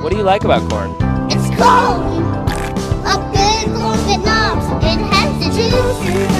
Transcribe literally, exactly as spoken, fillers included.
What do you like about corn? It's cold. A good corn good knobs. It has the juice.